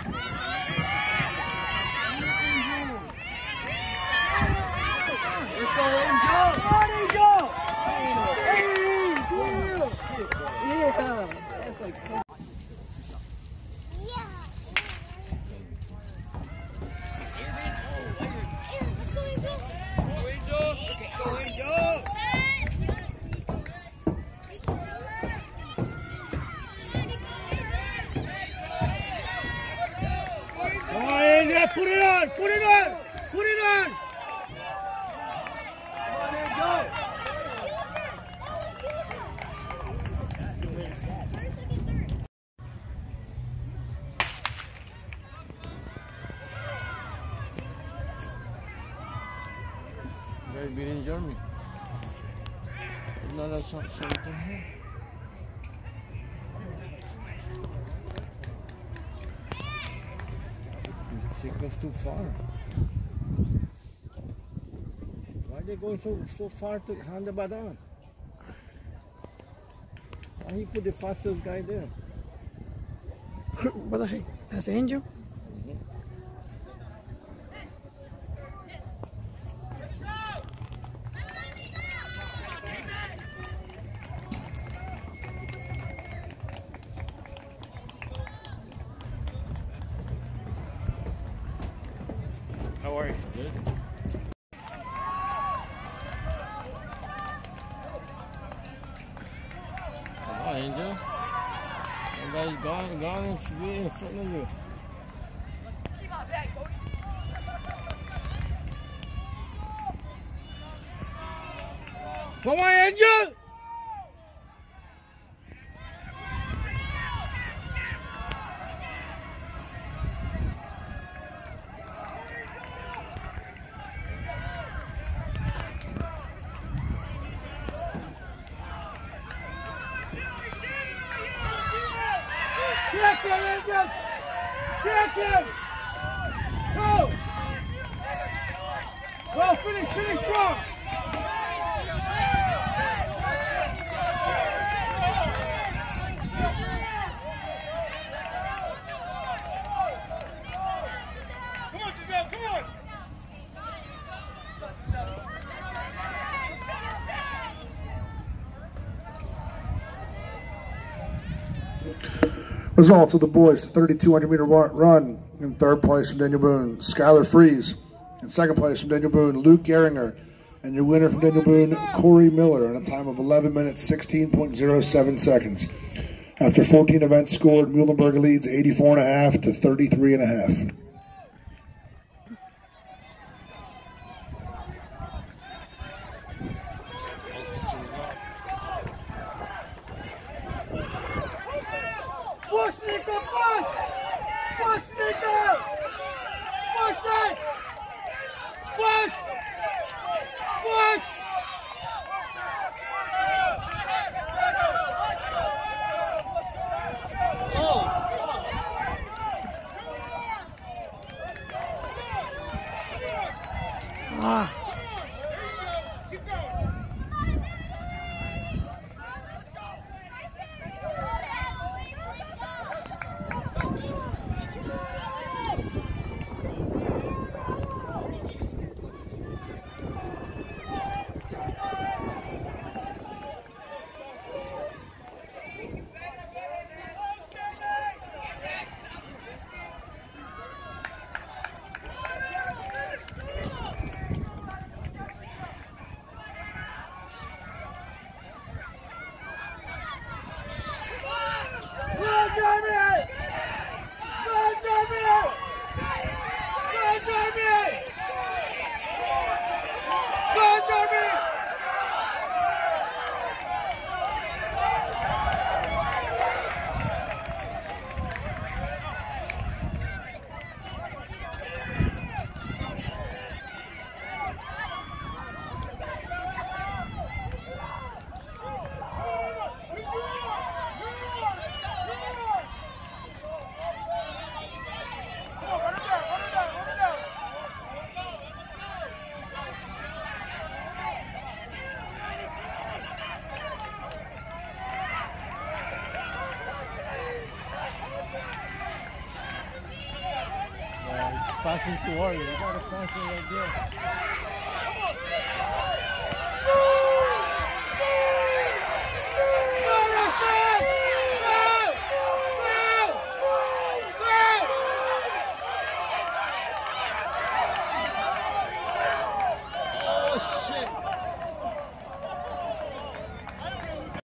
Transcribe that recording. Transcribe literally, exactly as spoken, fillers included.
Let's go, Angel! Come on, Angel! Hey, deal! Yeah! That's like... Yeah, put it on! Put it on! Put it on! Come on, Angel! Very big in Germany. No, that's not something here. She goes too far. Why are they going so so far to hand the baton? Why he put the fastest guy there? What the heck? That's Angel? Mm-hmm. How are you? Good. Come on, Angel. Somebody's gone, gone and should be in front of you. Come on, Angel! Get him, Angel! Get him! Go! Go, finish, finish strong! Come on, Giselle, come on! Results of the boys, thirty-two hundred meter run. In third place from Daniel Boone, Skylar Freeze. In second place from Daniel Boone, Luke Geringer. And your winner from Daniel Boone, Corey Miller, in a time of eleven minutes, sixteen point zero seven seconds. After fourteen events scored, Muhlenberg leads eighty-four and a half to thirty-three and a half. Push, Nico, push! Push, Nico! Push it! Push! Push! Ah. passing to Warrior. You got a passing right there.